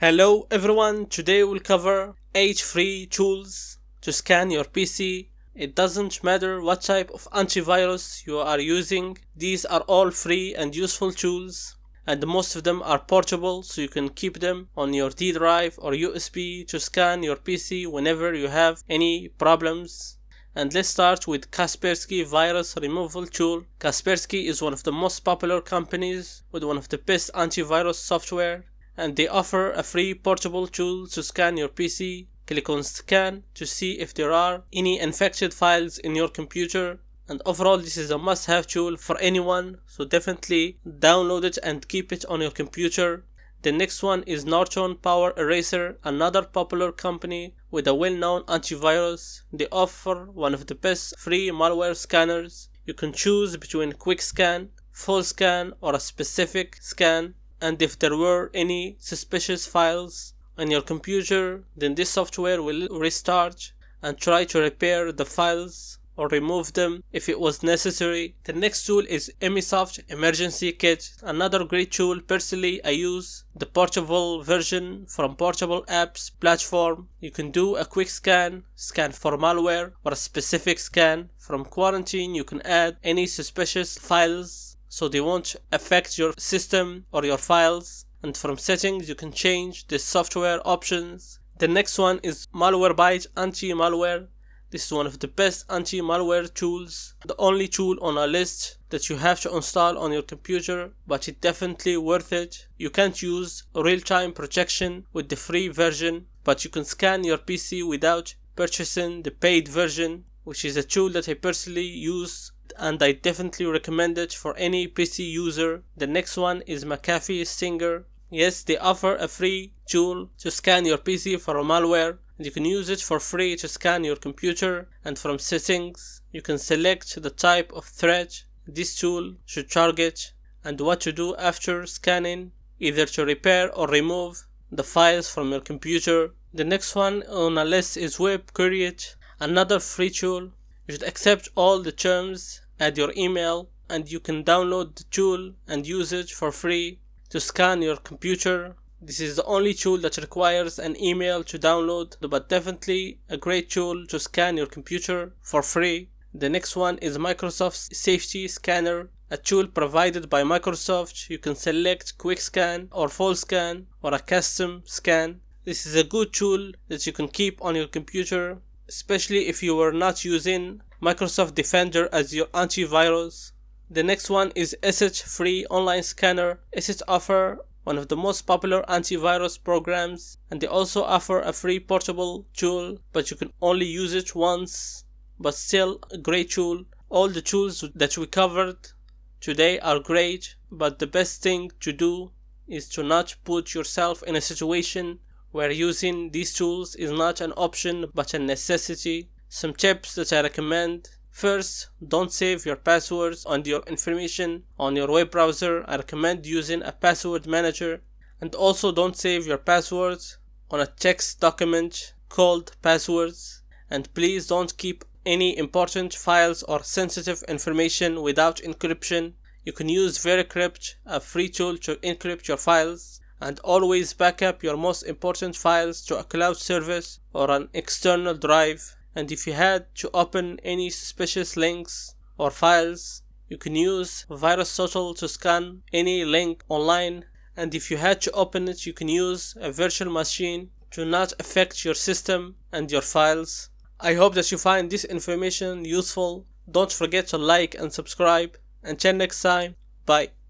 Hello everyone, today we'll cover 8 free tools to scan your PC. It doesn't matter what type of antivirus you are using, these are all free and useful tools, and most of them are portable, so you can keep them on your D drive or USB to scan your PC whenever you have any problems. And let's start with Kaspersky Virus Removal Tool. Kaspersky is one of the most popular companies with one of the best antivirus software, and they offer a free portable tool to scan your PC. Click on scan to see if there are any infected files in your computer, and overall this is a must-have tool for anyone, so definitely download it and keep it on your computer. The next one is Norton Power Eraser, another popular company with a well-known antivirus. They offer one of the best free malware scanners. You can choose between quick scan, full scan, or a specific scan. And if there were any suspicious files on your computer, then this software will restart and try to repair the files or remove them if it was necessary. The next tool is Emisoft Emergency Kit, another great tool. Personally, I use the portable version from Portable Apps platform. You can do a quick scan for malware, or a specific scan. From quarantine, you can add any suspicious files so they won't affect your system or your files, and from settings you can change the software options. The next one is Malwarebytes Anti-Malware. This is one of the best anti-malware tools, the only tool on a list that you have to install on your computer, but it's definitely worth it. You can't use real-time protection with the free version, but you can scan your PC without purchasing the paid version, which is a tool that I personally use, and I definitely recommend it for any PC user. The next one is McAfee Stinger. Yes, they offer a free tool to scan your PC for malware, and you can use it for free to scan your computer. And from settings, you can select the type of threat this tool should target and what to do after scanning, either to repair or remove the files from your computer. The next one on a list is WebCuriate, another free tool. You should accept all the terms, add your email, and you can download the tool and use it for free to scan your computer. This is the only tool that requires an email to download, but definitely a great tool to scan your computer for free. The next one is Microsoft Safety Scanner, a tool provided by Microsoft. You can select quick scan or full scan or a custom scan. This is a good tool that you can keep on your computer, especially if you were not using Microsoft Defender as your antivirus. The next one is ESET Free Online Scanner. ESET offer one of the most popular antivirus programs, and they also offer a free portable tool, but you can only use it once, but still a great tool. All the tools that we covered today are great, but the best thing to do is to not put yourself in a situation where using these tools is not an option but a necessity. Some tips that I recommend: first, don't save your passwords and your information on your web browser. I recommend using a password manager. And also don't save your passwords on a text document called passwords. And please don't keep any important files or sensitive information without encryption. You can use Vericrypt, a free tool to encrypt your files. And always back up your most important files to a cloud service or an external drive. And if you had to open any suspicious links or files, you can use VirusTotal to scan any link online. And if you had to open it, you can use a virtual machine to not affect your system and your files. I hope that you find this information useful. Don't forget to like and subscribe. Until next time, bye.